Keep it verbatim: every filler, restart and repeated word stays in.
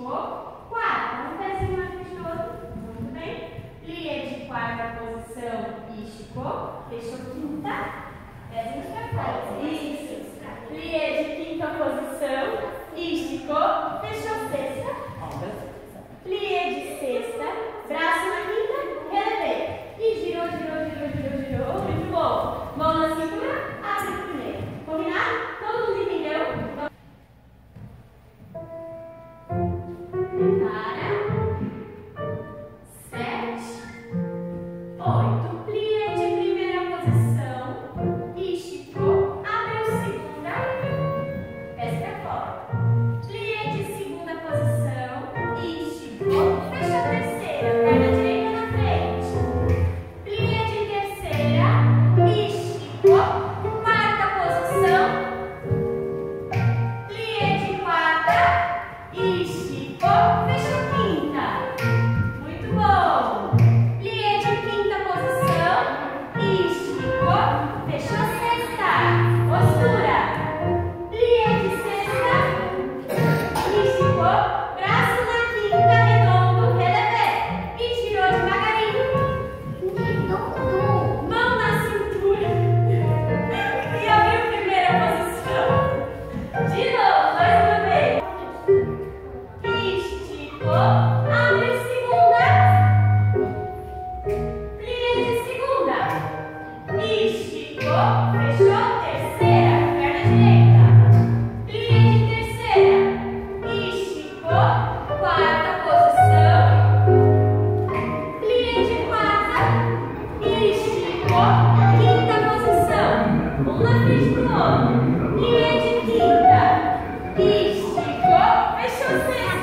esticou, quarta. Um pezinho na frente do outro. Muito bem. Plié de quarta posição e esticou. Fechou quinta. Pezinhos pra fora. Isso. Plié de quinta posição e esticou. Fechou sexta. Plié de sexta. Braço na quinta. Relevei. E girou, girou, girou, girou, girou. Muito bom. Mão na cintura. Abre o primeiro. Combinado? Todo mundo entendeu? Fechou, fechou.